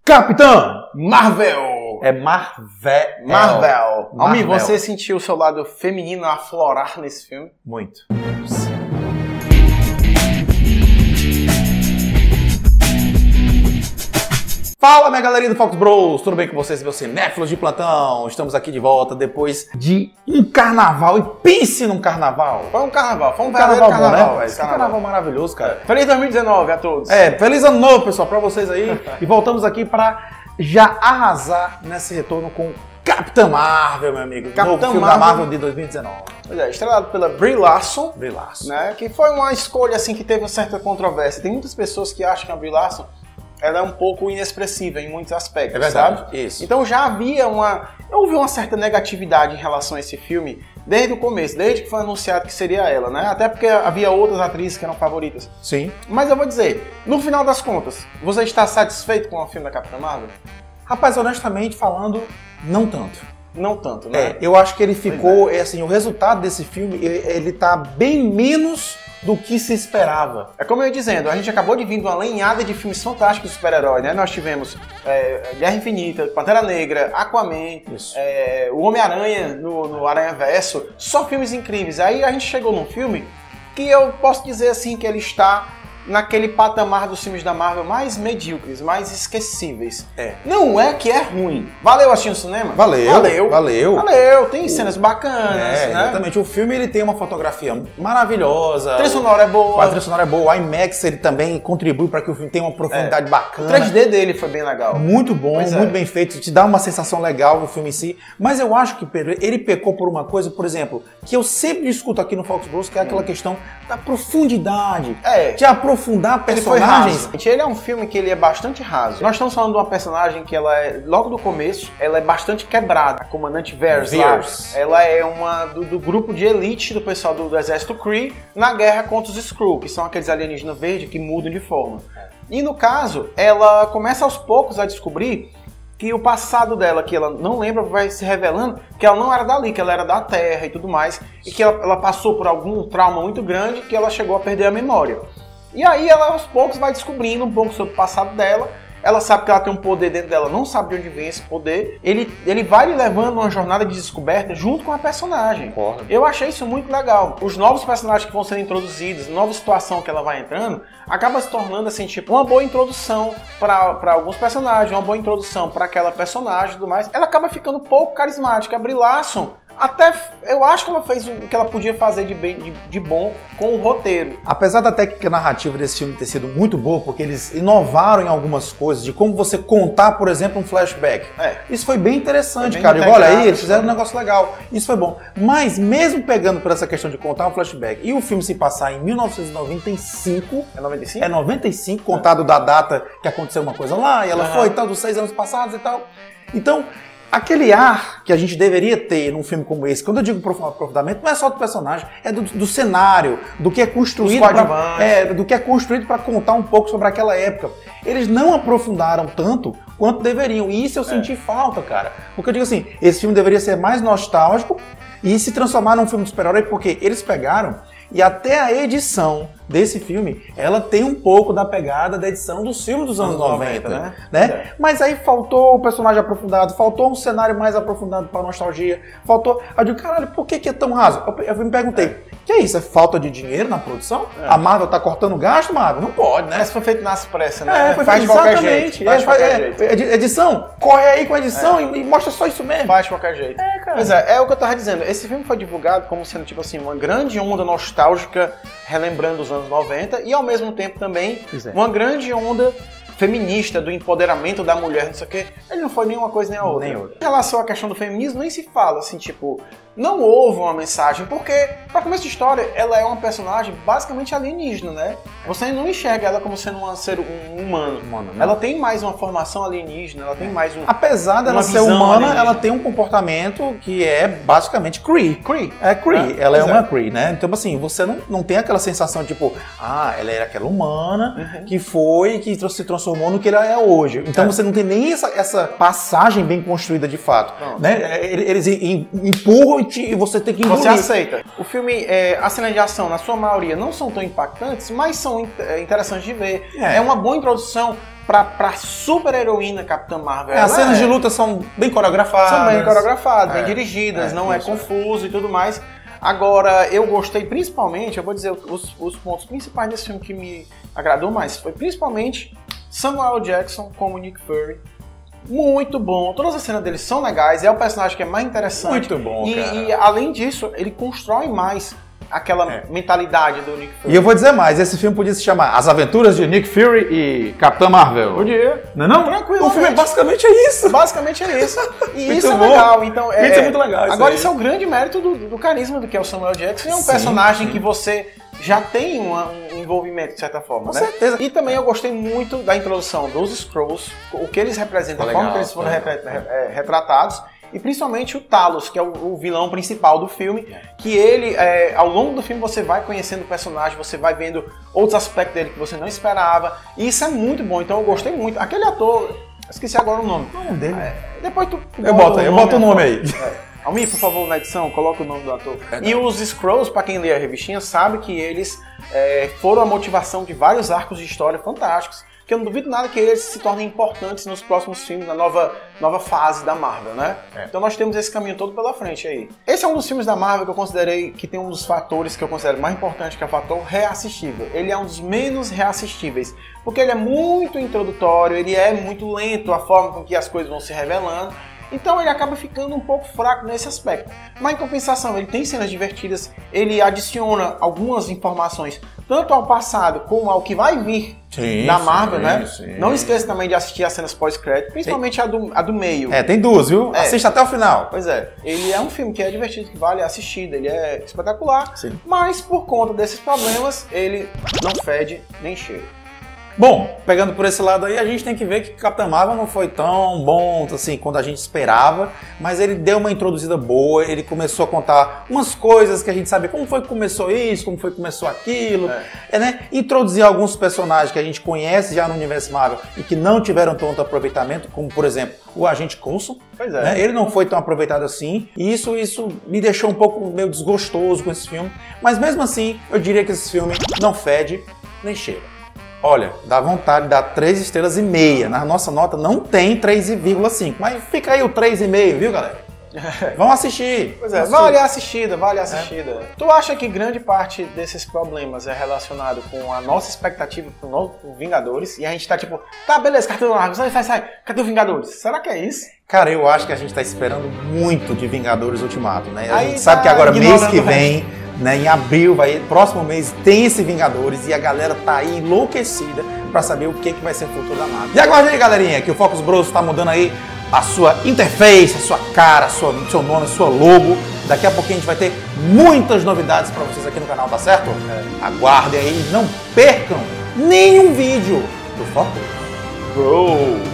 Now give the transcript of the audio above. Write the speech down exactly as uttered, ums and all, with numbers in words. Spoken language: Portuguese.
Capitã Marvel! É Marvel. Marvel. Almir, Marvel. você sentiu o seu lado feminino aflorar nesse filme? Muito. Fala, minha galerinha do Fox Bros, tudo bem com vocês, meus cinéfilos de plantão? Estamos aqui de volta depois de um carnaval, e pense num carnaval. Foi um carnaval, foi um, Um carnaval, carnaval, bom, carnaval, né? esse Que carnaval maravilhoso, cara. Feliz dois mil e dezenove a todos. É, feliz ano novo, pessoal, pra vocês aí. E voltamos aqui pra já arrasar nesse retorno com Capitã Marvel, meu amigo. Capitã Novo filme Marvel. da Marvel de dois mil e dezenove. Pois é, estrelado pela Brie Larson, Brie Larson. né, que foi uma escolha assim que teve uma certa controvérsia. Tem muitas pessoas que acham que a Brie Larson ela é um pouco inexpressiva em muitos aspectos, É verdade, sabe? isso. Então já havia uma... Houve uma certa negatividade em relação a esse filme desde o começo, desde que foi anunciado que seria ela, né? Até porque havia outras atrizes que eram favoritas. Sim. Mas eu vou dizer, no final das contas, você está satisfeito com o filme da Capitã Marvel? Rapaz, honestamente falando, não tanto. Não tanto, né? É, eu acho que ele ficou, é. assim, o resultado desse filme, ele, ele tá bem menos do que se esperava. É como eu ia dizendo, a gente acabou de vir de uma lenhada de filmes fantásticos de super-herói, né? Nós tivemos é, Guerra Infinita, Pantera Negra, Aquaman, é, o Homem-Aranha no, no Aranha-Verso, só filmes incríveis. Aí a gente chegou num filme que eu posso dizer assim que ele está naquele patamar dos filmes da Marvel mais medíocres, mais esquecíveis. É. Não é que é ruim. Valeu assistir no cinema? Valeu, Valeu. valeu. Valeu, tem cenas bacanas, É, né? exatamente. O filme ele tem uma fotografia maravilhosa. A trilha sonora é boa. A trilha sonora é boa. O IMAX ele também contribui para que o filme tenha uma profundidade O bacana. três D dele foi bem legal. Muito bom, Pois é. muito bem feito, te dá uma sensação legal no filme em si. Mas eu acho que Pedro, ele pecou por uma coisa, por exemplo, que eu sempre discuto aqui no Fox Bros, que é aquela questão da profundidade. É. De aprofundar Ele foi personagens. raso. Ele é um filme que ele é bastante raso. Nós estamos falando de uma personagem que ela é, logo do começo, ela é bastante quebrada. A comandante Vers, lá, Vers. ela é uma do, do grupo de elite do pessoal do, do exército Kree na guerra contra os Skrull, que são aqueles alienígenas verdes que mudam de forma. E no caso, ela começa aos poucos a descobrir que o passado dela, que ela não lembra, vai se revelando que ela não era dali, que ela era da Terra e tudo mais, e que ela, ela passou por algum trauma muito grande que ela chegou a perder a memória. E aí ela aos poucos vai descobrindo um pouco sobre o passado dela. Ela sabe que ela tem um poder dentro dela, não sabe de onde vem esse poder. Ele, ele vai lhe levando uma jornada de descoberta junto com a personagem. Concordo. Eu achei isso muito legal. Os novos personagens que vão sendo introduzidos, nova situação que ela vai entrando, acaba se tornando assim, tipo, uma boa introdução para alguns personagens, uma boa introdução para aquela personagem e tudo mais. Ela acaba ficando pouco carismática. A Brie Larson, até eu acho que ela fez o que ela podia fazer de, bem, de, de bom com o roteiro. Apesar da técnica narrativa desse filme ter sido muito boa, porque eles inovaram em algumas coisas, de como você contar, por exemplo, um flashback. É. Isso foi bem interessante, Foi bem cara. E olha integrado, aí, eles fizeram um né? negócio legal. Isso foi bom. Mas mesmo pegando por essa questão de contar um flashback e o filme se passar em mil novecentos e noventa e cinco... É noventa e cinco? É noventa e cinco, contado da data que aconteceu uma coisa lá, e ela Aham. foi e tal, dos seis anos passados e tal. Então, aquele ar que a gente deveria ter num filme como esse, quando eu digo aprofundamento, não é só do personagem, é do, do cenário, do que é construído Dos pra, coadjuvantes. é, do que é construído para contar um pouco sobre aquela época. Eles não aprofundaram tanto quanto deveriam, e isso eu senti falta, cara. Porque eu digo assim, esse filme deveria ser mais nostálgico e se transformar num filme de super-herói, porque eles pegaram e até a edição desse filme, ela tem um pouco da pegada da edição dos filmes dos anos noventa, né? né? É. Mas aí faltou o personagem aprofundado, faltou um cenário mais aprofundado para nostalgia, faltou... Eu digo, caralho, por que que é tão raso? Eu, eu me perguntei, é. que é isso? É falta de dinheiro na produção? É. A Marvel tá cortando gasto, Marvel? Não pode, né? Mas foi feito nas pressas, né? É, foi faz de feito qualquer exatamente. jeito. Faz de É, qualquer é, jeito. edi- edição, corre aí com a edição e, e mostra só isso mesmo. Faz de qualquer jeito. É, cara. Pois é, é o que eu tava dizendo. Esse filme foi divulgado como sendo, tipo assim, uma grande onda nostálgica, relembrando os anos noventa, e ao mesmo tempo também Pois é. uma grande onda feminista, do empoderamento da mulher, não sei o quê. Ele não foi nenhuma coisa nem a outra. Nem outra. Em relação à questão do feminismo, nem se fala, assim, tipo, não houve uma mensagem, porque, pra começo de história, ela é uma personagem basicamente alienígena, né? Você não enxerga ela como sendo um ser um humano. Humano, né? Ela tem mais uma formação alienígena, ela tem mais um... Apesar dela uma ser visão humana, alienígena. ela tem um comportamento que é basicamente Kree. Kree. É Kree, É, ela é pois uma é. Kree, né? Então, assim, você não, não tem aquela sensação tipo, ah, ela era aquela humana que foi, que tro- se transformou no que ela é hoje. Então É. você não tem nem essa, essa passagem bem construída de fato. Não. Né? Eles em- empurram e, te- e você tem que Você engolir. aceita. O filme, é, as cenas de ação, na sua maioria, não são tão impactantes, mas são in- é, interessantes de ver. É. É. uma boa introdução pra, pra super heroína Capitã Marvel. É, as cenas é. de luta são bem coreografadas. São bem coreografadas, é. bem dirigidas, é, não é isso. confuso e tudo mais. Agora, eu gostei principalmente, eu vou dizer os, os pontos principais desse filme que me agradou mais. Foi principalmente Samuel Jackson como Nick Fury. Muito bom, todas as cenas dele são legais, é o personagem que é mais interessante. Muito bom, e, cara. E além disso, ele constrói mais aquela é. mentalidade do Nick Fury. E eu vou dizer mais, esse filme podia se chamar As Aventuras de Nick Fury e Capitã Marvel. Podia. Não é não? Tranquilo. O filme basicamente é isso. Basicamente é isso. E muito isso é bom. legal. Então, é, isso é muito legal. Isso agora aí. isso é o grande mérito do, do carisma do que é o Samuel Jackson. É um sim, personagem sim. que você já tem uma, um envolvimento, de certa forma. Com né? certeza. E também eu gostei muito da introdução dos Skrulls, o que eles representam, a legal, forma que eles foram legal. repre- é, retratados. E principalmente o Talos, que é o, o vilão principal do filme, que ele, é, ao longo do filme, você vai conhecendo o personagem, você vai vendo outros aspectos dele que você não esperava. E isso é muito bom, então eu gostei muito. Aquele ator, esqueci agora o nome. Qual é o nome dele? É, depois tu, tu Eu boto aí, eu boto o nome aí. É. Almir, por favor, na edição, coloca o nome do ator. É, e os Skrulls, pra quem lê a revistinha, sabe que eles é, foram a motivação de vários arcos de história fantásticos, que eu não duvido nada que eles se tornem importantes nos próximos filmes, na nova, nova fase da Marvel, né? É. Então nós temos esse caminho todo pela frente aí. Esse é um dos filmes da Marvel que eu considerei que tem um dos fatores que eu considero mais importante, que é o fator reassistível. Ele é um dos menos reassistíveis, porque ele é muito introdutório, ele é muito lento, a forma com que as coisas vão se revelando. Então ele acaba ficando um pouco fraco nesse aspecto. Mas em compensação, ele tem cenas divertidas, ele adiciona algumas informações, tanto ao passado como ao que vai vir sim, da Marvel, sim, né? Sim. Não esqueça também de assistir as cenas pós-crédito, principalmente a do, a do meio. É, tem duas, viu? É. Assista até o final. Pois é, ele é um filme que é divertido, que vale a assistida, ele é espetacular, sim. Mas por conta desses problemas, ele não fede nem cheira. Bom, pegando por esse lado aí, a gente tem que ver que Capitã Marvel não foi tão bom assim quanto a gente esperava, mas ele deu uma introduzida boa, ele começou a contar umas coisas que a gente sabe como foi que começou isso, como foi que começou aquilo, é. É, né? Introduzir alguns personagens que a gente conhece já no universo Marvel e que não tiveram tanto aproveitamento, como por exemplo o Agente Coulson. Pois é. Né? Ele não foi tão aproveitado assim, e isso, isso me deixou um pouco meio desgostoso com esse filme, mas mesmo assim eu diria que esse filme não fede nem cheira. Olha, dá vontade de dar três estrelas e meia. Na nossa nota não tem três vírgula cinco, mas fica aí o três e meio, viu, galera? Vão assistir. Pois é, vale a assistida, vale a assistida. É. Tu acha que grande parte desses problemas é relacionado com a nossa expectativa pro novo Vingadores? E a gente tá tipo, tá, beleza, Capitão Marvel, sai, sai, sai. Cadê o Vingadores? Será que é isso? Cara, eu acho que a gente tá esperando muito de Vingadores Ultimato, né? A aí gente sabe tá que agora, mês que vem, né, em abril, vai, próximo mês, tem esse Vingadores e a galera tá aí enlouquecida pra saber o que, que vai ser o futuro da Marvel. E aguarde aí, galerinha, que o Focus Bros tá mudando aí a sua interface, a sua cara, a sua, seu nome, a sua logo. Daqui a pouquinho a gente vai ter muitas novidades pra vocês aqui no canal, tá certo? É. Aguardem aí, não percam nenhum vídeo do Focus Bros.